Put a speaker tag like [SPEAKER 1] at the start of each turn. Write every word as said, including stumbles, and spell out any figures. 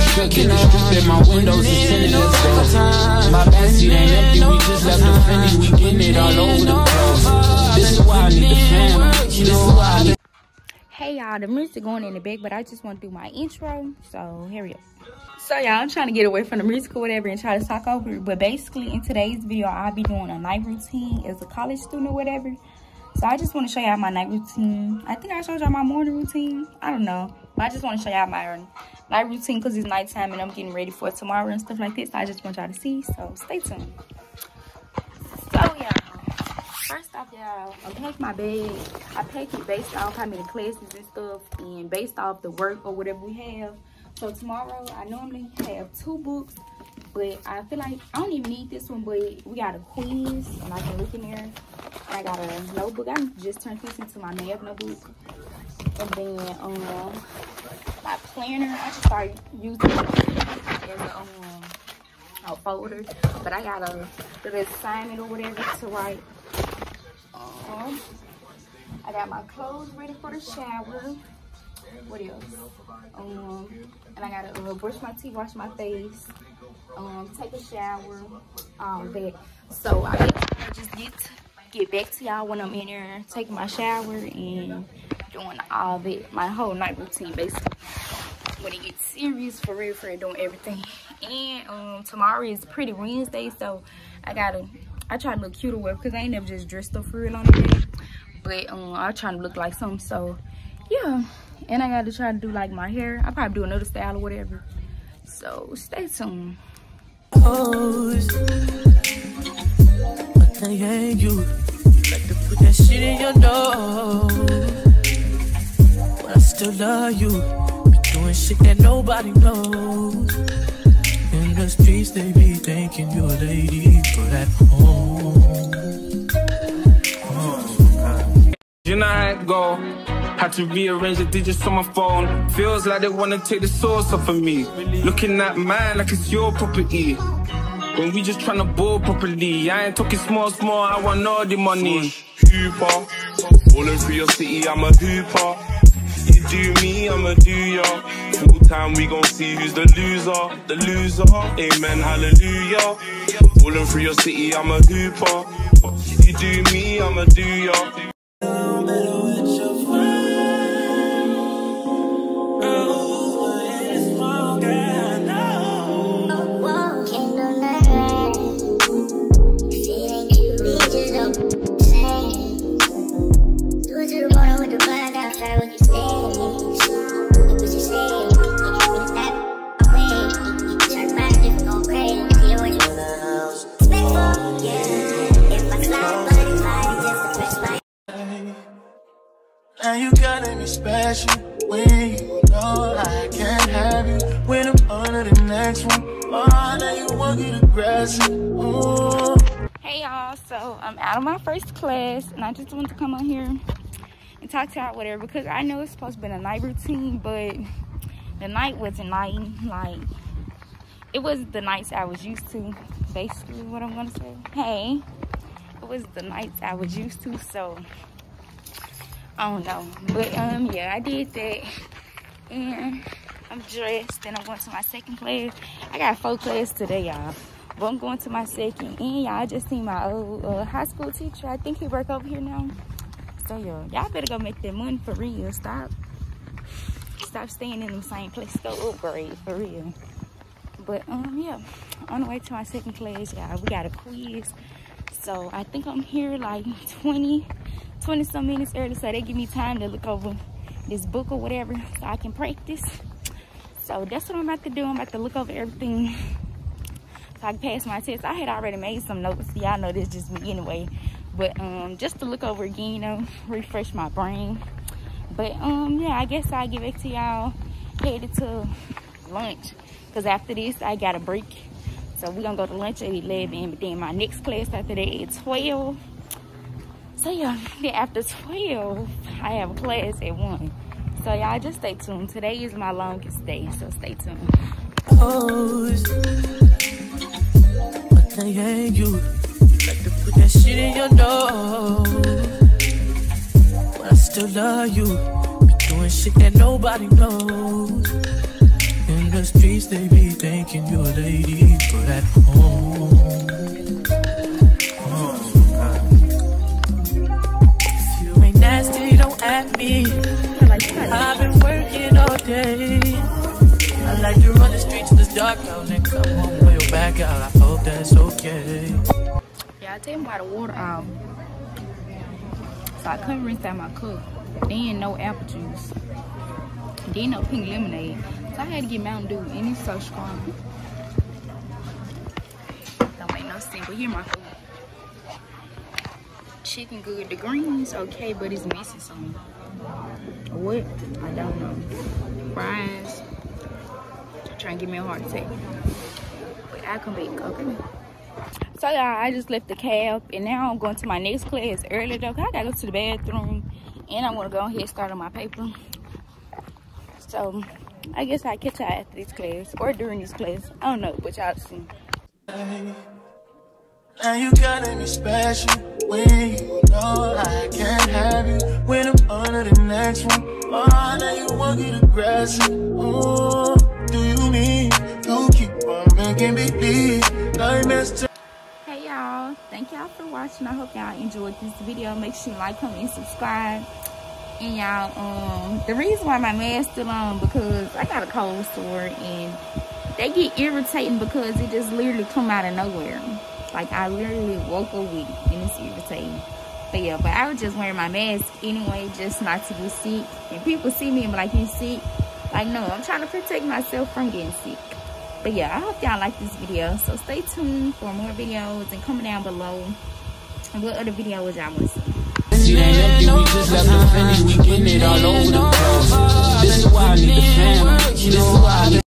[SPEAKER 1] Cooking the street that my windows is tinted and stuff. My backseat ain't empty, we just left the Fendi. We getting it all over the place. This is why I need the fam. This is why I need.
[SPEAKER 2] Hey y'all, the music going in the back, but I just want to do my intro, so here we go. So y'all, I'm trying to get away from the music or whatever and try to talk over it, but basically in today's video, I'll be doing a night routine as a college student or whatever. So I just want to show y'all my night routine. I think I showed y'all my morning routine. I don't know, but I just want to show y'all my night routine because it's nighttime and I'm getting ready for tomorrow and stuff like this. So I just want y'all to see, so stay tuned. So y'all. First off, y'all, I packed my bag. I packed it based off how many classes and stuff and based off the work or whatever we have. So tomorrow, I normally have two books, but I feel like I don't even need this one, but we got a quiz and I can look in there. And I got a notebook. I just turned this into my math notebook. And then um, my planner, I just started using it as a, um, a folder. But I got a little assignment or whatever to write. Um, I got my clothes ready for the shower. What else? Um, and I gotta uh, brush my teeth, wash my face, um, take a shower, all that. So I guess just get get back to y'all when I'm in there taking my shower and doing all that, my whole night routine basically. When it gets serious, for real, for real, doing everything. And um, tomorrow is Pretty Wednesday, so I gotta. I try to look cute or whatever because I ain't never just dressed up for real on the day. But um, I try to look like something. So yeah, and I got to try to do like my hair. I probably do another style or whatever. So stay tuned.
[SPEAKER 3] Oh, I can't hang you. Like to put that shit in your nose. But I still love you. Be doing shit that nobody knows. In the streets, they be thinking you're a lady, but at home. Oh,
[SPEAKER 1] you know how it go. Had to rearrange the digits on my phone. Feels like they wanna take the source off of me. Looking at mine like it's your property. When we just tryna ball properly. I ain't talking small, small, I want all the money. Hooper, rolling through your city, I'm a hooper. You do me, I'ma do ya. Full time, we gon' see who's the loser. The loser, amen, hallelujah. Rolling through your city, I'm a hooper. You do me, I'ma do ya. No matter what your friend, oh, it's wrong, I know. Oh, whoa, can't do nothing. If it ain't you, we just don't say. Do it to the bottom with the blind outside when you stay.
[SPEAKER 3] Now you gotta be special when you know I can't have you. When I'm under the next one, oh, now you want to get aggressive. Ooh.
[SPEAKER 2] Hey y'all, so I'm out of my first class and I just wanted to come on here and talk to y'all whatever because I know it's supposed to be a night routine, but the night wasn't night. Like, it was the nights I was used to, basically what I'm gonna say. Hey, it was the nights I was used to, so I don't know. But um yeah, I did that and I'm dressed and I'm going to my second class. I got four classes today, y'all, but I'm going to my second. And y'all, I just seen my old uh, high school teacher. I think he work over here now. So yeah, y'all better go make that money for real. Stop stop staying in the same place. Go upgrade for real. But um yeah, on the way to my second class, y'all, we got a quiz. So I think I'm here like twenty some minutes early, so they give me time to look over this book or whatever so I can practice. So that's what I'm about to do. I'm about to look over everything so I can pass my test. I had already made some notes. Y'all know this just me anyway, but um just to look over again, you know, refresh my brain. But um yeah, I guess I'll get back to y'all headed to lunch because after this I got a break. So we're gonna go to lunch at eleven, but then my next class after that at twelve. So yeah, then after twelve, I have a class at one. So y'all just stay tuned. Today is my longest day, so stay tuned.
[SPEAKER 3] Oh, I can't hang you. Like to put that shit in your nose. But I still love you. Be doing shit that nobody knows. In the streets, they be thinking you're a lady, but at home. Oh, if you ain't nasty, don't at me. I've been working all day. I like to run the streets till it's dark out and come home with your back out. I hope that's okay.
[SPEAKER 2] Yeah, I take my water out. So I couldn't rinse out my cup. Then no apple juice. Then no pink lemonade. So I had to get Mountain Dew, and it's so strong. Don't make no sense, but here my food. Chicken good. The greens okay, but it's missing something. What? I don't know. Fries. Trying to give me a heart attack. But I come back, okay? So y'all, I just left the cab and now I'm going to my next class early though, cause I gotta go to the bathroom and I'm gonna go ahead and start on my paper. So I guess I'll catch y'all after this class or during this class. I don't know, but y'all see.
[SPEAKER 3] Now you gotta be special when you know I can't have you. When I'm under the next one, oh, now you want to get aggressive. Oh, do you mean you keep on making me believe like Mister
[SPEAKER 2] Hey y'all, thank y'all for watching. I hope y'all enjoyed this video. Make sure you like, comment, and subscribe. And y'all, um, the reason why my mask still on because I got a cold sore and they get irritating because it just literally come out of nowhere. Like I literally woke up with it and it's irritating. But yeah, but I was just wearing my mask anyway, just not to get sick. And people see me and be like, you sick? Like no, I'm trying to protect myself from getting sick. But yeah, I hope y'all like this video. So stay tuned for more videos and comment down below and what other videos y'all want to see.
[SPEAKER 1] She ain't empty, we just left the Fendi, we getting it all over the place. This is why I need the family.